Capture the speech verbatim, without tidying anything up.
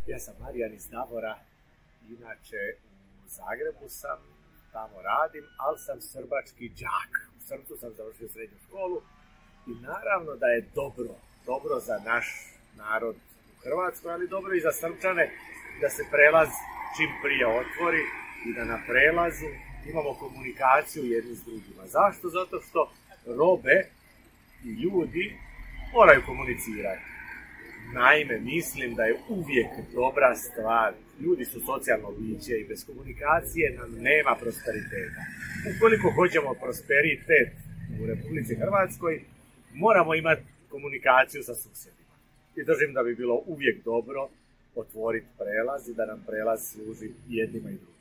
Ja sam Marijan iz Davora, inače u Zagrebu sam, tamo radim, ali sam srbački đak. U Srpcu sam završio srednju školu i naravno da je dobro, dobro za naš narod u Hrvatskoj, ali dobro i za Srpčane da se prelaz čim prije otvori i da na prelazu imamo komunikaciju jedni s drugima. Zašto? Zato što robe i ljudi moraju komunicirati. Naime, mislim da je uvijek dobra stvar. Ljudi su socijalno biće i bez komunikacije nam nema prosperiteta. Ukoliko hoćemo prosperitet u Republici Hrvatskoj, moramo imati komunikaciju sa susjedima. I držim da bi bilo uvijek dobro otvoriti prelaz i da nam prelaz služi jednima i drugima.